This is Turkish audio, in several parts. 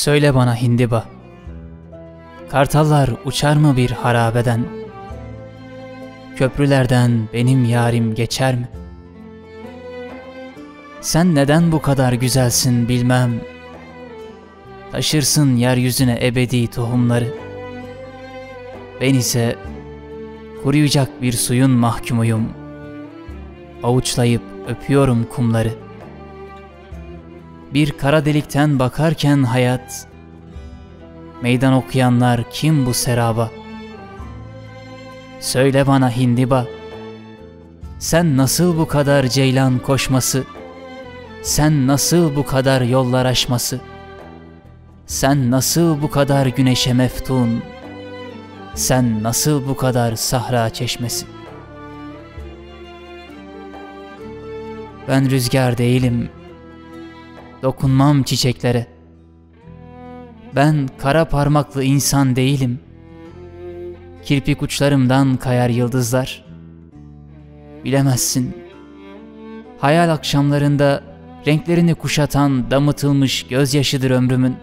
Söyle bana hindiba, kartallar uçar mı bir harabeden? Köprülerden benim yarim geçer mi? Sen neden bu kadar güzelsin bilmem. Taşırsın yeryüzüne ebedi tohumları. Ben ise kuruyacak bir suyun mahkumuyum. Avuçlayıp öpüyorum kumları. Bir kara delikten bakarken hayat, meydan okuyanlar kim bu seraba? Söyle bana hindiba, sen nasıl bu kadar ceylan koşması, sen nasıl bu kadar yollar aşması, sen nasıl bu kadar güneşe meftun, sen nasıl bu kadar sahra çeşmesi? Ben rüzgar değilim, dokunmam çiçeklere. Ben kara parmaklı insan değilim, kirpik uçlarımdan kayar yıldızlar. Bilemezsin, hayal akşamlarında renklerini kuşatan damıtılmış gözyaşıdır ömrümün.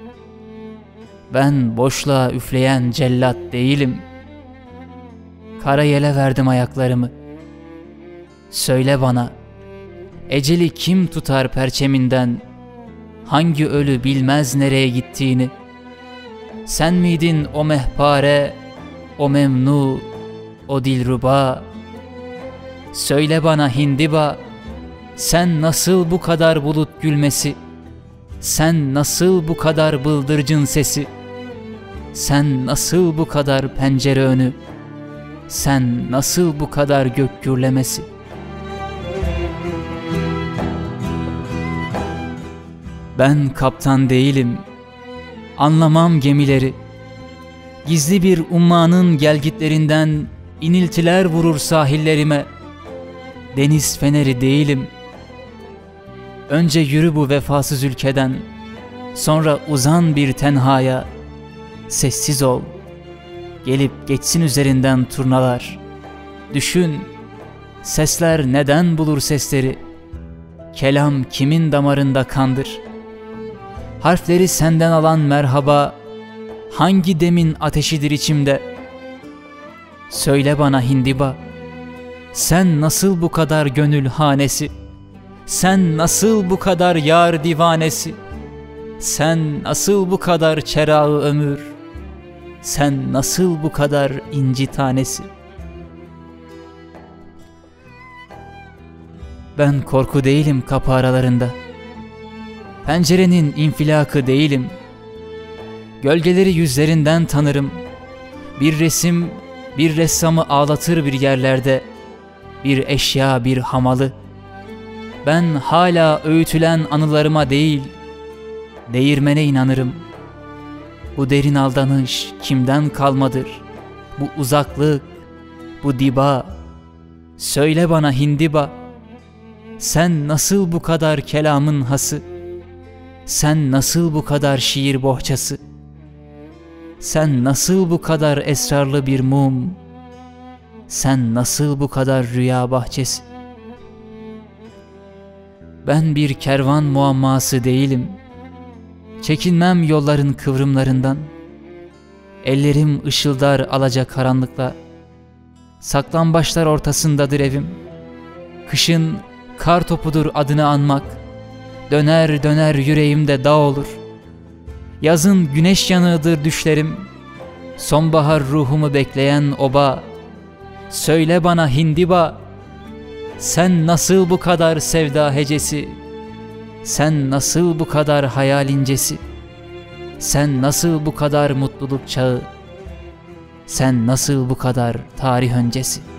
Ben boşluğa üfleyen cellat değilim, kara yele verdim ayaklarımı. Söyle bana, eceli kim tutar perçeminden, hangi ölü bilmez nereye gittiğini? Sen miydin o mehpare, o memnu, o dilruba? Söyle bana hindiba, sen nasıl bu kadar bulut gülmesi, sen nasıl bu kadar bıldırcın sesi, sen nasıl bu kadar pencere önü, sen nasıl bu kadar gök gürlemesi? Ben kaptan değilim, anlamam gemileri. Gizli bir ummanın gelgitlerinden iniltiler vurur sahillerime. Deniz feneri değilim. Önce yürü bu vefasız ülkeden, sonra uzan bir tenhaya. Sessiz ol, gelip geçsin üzerinden turnalar. Düşün, sesler neden bulur sesleri? Kelam kimin damarında kandır? Harfleri senden alan merhaba, hangi demin ateşidir içimde? Söyle bana hindiba, sen nasıl bu kadar gönül hanesi? Sen nasıl bu kadar yar divanesi? Sen nasıl bu kadar çerağı ömür? Sen nasıl bu kadar inci tanesi? Ben korku değilim kapı aralarında, pencerenin infilakı değilim. Gölgeleri yüzlerinden tanırım. Bir resim, bir ressamı ağlatır bir yerlerde, bir eşya, bir hamalı. Ben hala öğütülen anılarıma değil, değirmene inanırım. Bu derin aldanış kimden kalmadır? Bu uzaklık, bu diba. Söyle bana hindiba, sen nasıl bu kadar kelamın hası? Sen nasıl bu kadar şiir bohçası? Sen nasıl bu kadar esrarlı bir mum? Sen nasıl bu kadar rüya bahçesi? Ben bir kervan muamması değilim. Çekinmem yolların kıvrımlarından. Ellerim ışıldar alacakaranlıkla. Saklambaçlar ortasındadır evim. Kışın kar topudur adını anmak. Döner döner yüreğimde dağ olur. Yazın güneş yanığıdır düşlerim. Sonbahar ruhumu bekleyen oba. Söyle bana hindiba, sen nasıl bu kadar sevda hecesi? Sen nasıl bu kadar hayal incesi? Sen nasıl bu kadar mutluluk çağı? Sen nasıl bu kadar tarih öncesi?